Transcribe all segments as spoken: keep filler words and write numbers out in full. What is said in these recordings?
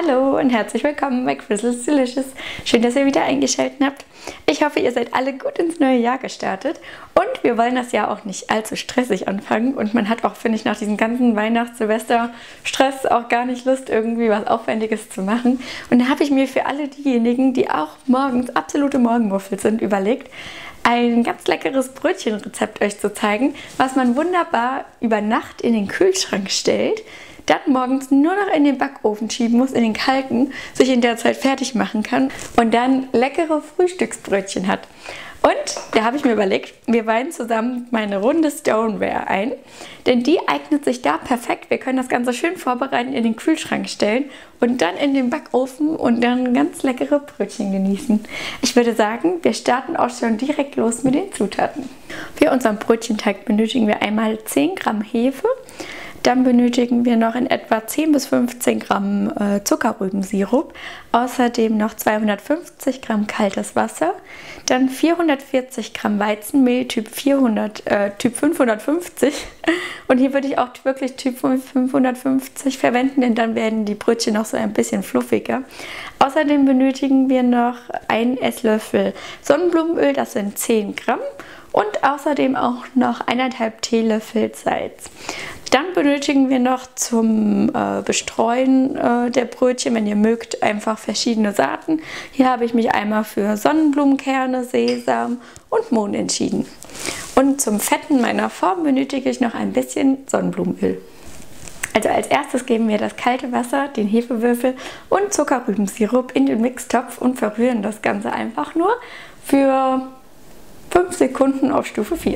Hallo und herzlich willkommen bei Crystal's Delicious. Schön, dass ihr wieder eingeschaltet habt. Ich hoffe, ihr seid alle gut ins neue Jahr gestartet und wir wollen das Jahr auch nicht allzu stressig anfangen und man hat auch, finde ich, nach diesem ganzen Weihnachts-Silvester-Stress auch gar nicht Lust, irgendwie was Aufwendiges zu machen. Und da habe ich mir für alle diejenigen, die auch morgens absolute Morgenmuffel sind, überlegt, ein ganz leckeres Brötchenrezept euch zu zeigen, was man wunderbar über Nacht in den Kühlschrank stellt, dann morgens nur noch in den Backofen schieben muss, in den kalten, sich in der Zeit fertig machen kann und dann leckere Frühstücksbrötchen hat. Und da habe ich mir überlegt, wir weihen zusammen meine runde Stoneware ein, denn die eignet sich da perfekt. Wir können das Ganze schön vorbereiten, in den Kühlschrank stellen und dann in den Backofen und dann ganz leckere Brötchen genießen. Ich würde sagen, wir starten auch schon direkt los mit den Zutaten. Für unseren Brötchenteig benötigen wir einmal zehn Gramm Hefe. Dann benötigen wir noch in etwa zehn bis fünfzehn Gramm äh, Zuckerrübensirup, außerdem noch zweihundertfünfzig Gramm kaltes Wasser, dann vierhundertvierzig Gramm Weizenmehl Typ, vierhundert, äh, Typ fünfhundertfünfzig und hier würde ich auch wirklich Typ fünfhundertfünfzig verwenden, denn dann werden die Brötchen noch so ein bisschen fluffiger. Außerdem benötigen wir noch einen Esslöffel Sonnenblumenöl, das sind zehn Gramm. Und außerdem auch noch eineinhalb Teelöffel Salz. Dann benötigen wir noch zum äh, Bestreuen äh, der Brötchen, wenn ihr mögt, einfach verschiedene Saaten. Hier habe ich mich einmal für Sonnenblumenkerne, Sesam und Mohn entschieden. Und zum Fetten meiner Form benötige ich noch ein bisschen Sonnenblumenöl. Also als erstes geben wir das kalte Wasser, den Hefewürfel und Zuckerrübensirup in den Mixtopf und verrühren das Ganze einfach nur für fünf Sekunden auf Stufe vier.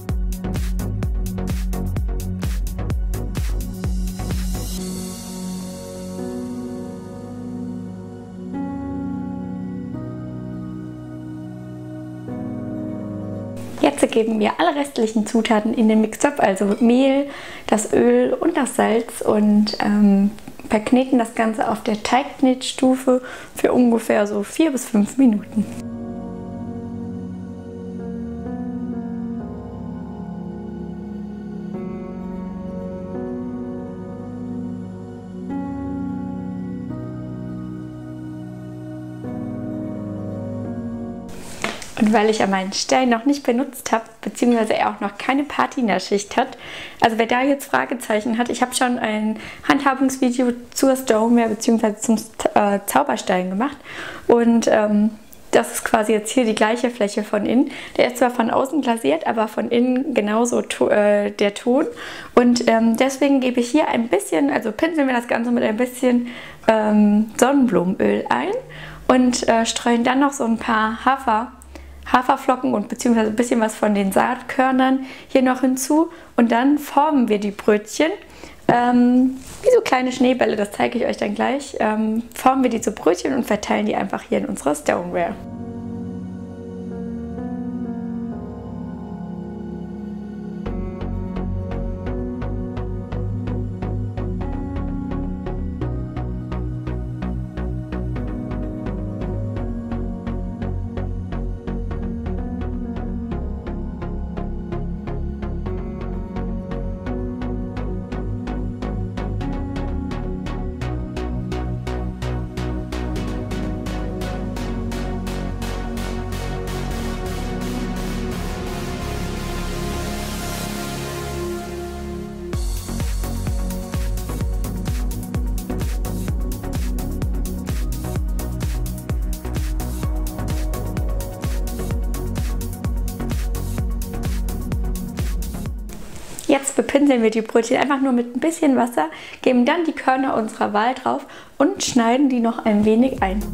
Jetzt geben wir alle restlichen Zutaten in den Mixtopf, also Mehl, das Öl und das Salz und ähm, verkneten das Ganze auf der Teigknetstufe für ungefähr so vier bis fünf Minuten. Und weil ich ja meinen Stein noch nicht benutzt habe, beziehungsweise er auch noch keine Patina-Schicht hat, also wer da jetzt Fragezeichen hat, ich habe schon ein Handhabungsvideo zur Stoneware bzw. zum äh, Zauberstein gemacht und ähm, das ist quasi jetzt hier die gleiche Fläche von innen. Der ist zwar von außen glasiert, aber von innen genauso to äh, der Ton und ähm, deswegen gebe ich hier ein bisschen, also pinseln wir das Ganze mit ein bisschen ähm, Sonnenblumenöl ein und äh, streuen dann noch so ein paar Hafer Haferflocken und beziehungsweise ein bisschen was von den Saatkörnern hier noch hinzu und dann formen wir die Brötchen ähm, wie so kleine Schneebälle, das zeige ich euch dann gleich, ähm, formen wir die zu Brötchen und verteilen die einfach hier in unserer Stoneware. Jetzt bepinseln wir die Brötchen einfach nur mit ein bisschen Wasser, geben dann die Körner unserer Wahl drauf und schneiden die noch ein wenig ein.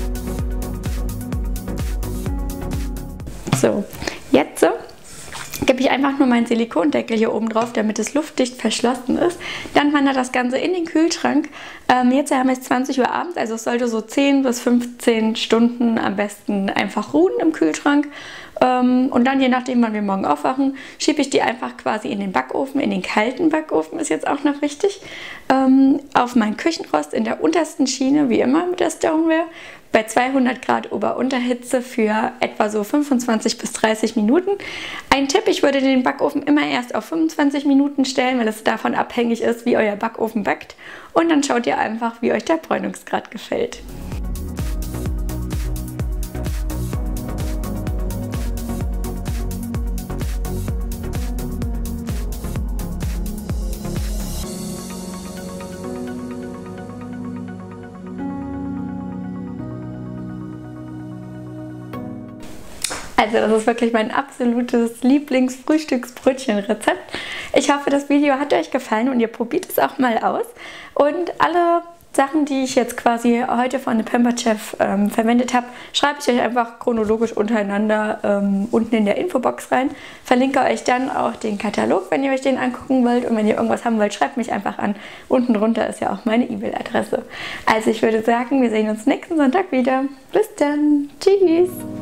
So, jetzt gebe ich einfach nur meinen Silikondeckel hier oben drauf, damit es luftdicht verschlossen ist. Dann wandert das Ganze in den Kühlschrank. Ähm, jetzt haben wir es zwanzig Uhr abends, also es sollte so zehn bis fünfzehn Stunden am besten einfach ruhen im Kühlschrank. Ähm, und dann, je nachdem, wann wir morgen aufwachen, schiebe ich die einfach quasi in den Backofen, in den kalten Backofen ist jetzt auch noch wichtig, ähm, auf meinen Küchenrost in der untersten Schiene, wie immer mit der Stoneware, bei zweihundert Grad Ober-Unterhitze für etwa so fünfundzwanzig bis dreißig Minuten. Ein Tipp, ich würde den Backofen immer erst auf fünfundzwanzig Minuten stellen, weil es davon abhängig ist, wie euer Backofen backt. Und dann schaut ihr einfach, wie euch der Bräunungsgrad gefällt. Also das ist wirklich mein absolutes Lieblingsfrühstücksbrötchenrezept. Ich hoffe, das Video hat euch gefallen und ihr probiert es auch mal aus. Und alle Sachen, die ich jetzt quasi heute von Pampered Chef ähm, verwendet habe, schreibe ich euch einfach chronologisch untereinander ähm, unten in der Infobox rein. Verlinke euch dann auch den Katalog, wenn ihr euch den angucken wollt. Und wenn ihr irgendwas haben wollt, schreibt mich einfach an. Unten drunter ist ja auch meine E-Mail-Adresse. Also ich würde sagen, wir sehen uns nächsten Sonntag wieder. Bis dann. Tschüss.